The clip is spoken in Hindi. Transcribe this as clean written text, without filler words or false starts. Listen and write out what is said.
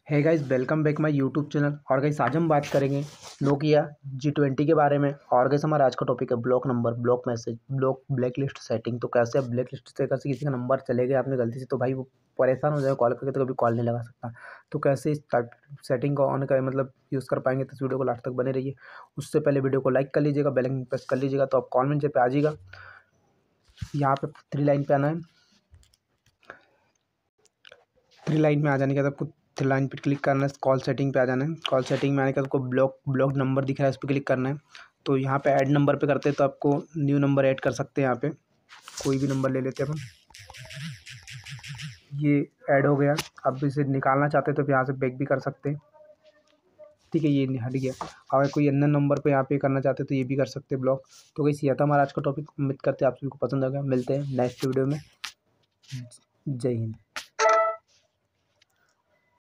है guys, welcome back my YouTube channel. और गाइस आज हम बात करेंगे नोकिया G20 के बारे में। और गाइस हमारा आज का टॉपिक है block number, block message, block black list setting. तो कैसे आप ब्लैक लिस्ट से कैसे किसी का नंबर चले गए आपने गलती से, तो भाई वो परेशान हो जाएगा, कॉल करके तो कभी कॉल नहीं लगा सकता। तो कैसे इस सेटिंग को ऑन कर मतलब यूज़ कर पाएंगे, तो इस वीडियो को लास्ट तक बने रहिए। उससे पहले वीडियो को लाइक कर लीजिएगा, बेल आइकन प्रेस कर लीजिएगा, तो आप कॉमेंट पे आ जाइएगा। यहाँ पे 3 लाइन पे आना है। 3 लाइन में आ जाने के बाद आपको 3 लाइन पर क्लिक करना है, कॉल सेटिंग पे आ जाना है। कॉल सेटिंग में आने के बाद आपको ब्लॉक नंबर दिख रहा है, इस पर क्लिक करना है। तो यहाँ पे ऐड नंबर पे करते हैं, तो आपको न्यू नंबर ऐड कर सकते हैं। यहाँ पे कोई भी नंबर ले लेते हैं अपन। ये ऐड हो गया। अब इसे निकालना चाहते हैं तो यहाँ से बैक भी कर सकते हैं। ठीक है, ये हट गया। अगर कोई अन्य नंबर पे यहाँ पे करना चाहते हैं तो ये भी कर सकते हैं ब्लॉक। तो वैसे यह था हमारा आज का टॉपिक। उम्मीद करते हैं आप सभी को पसंद आ गया। मिलते हैं नेक्स्ट वीडियो में। जय हिंद।